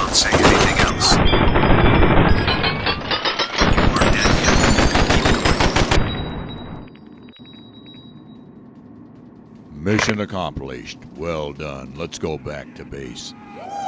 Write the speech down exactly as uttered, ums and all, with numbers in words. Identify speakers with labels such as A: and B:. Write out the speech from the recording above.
A: Don't say anything else. You are dead yet. Keep going.
B: Mission accomplished. Well done. Let's go back to base.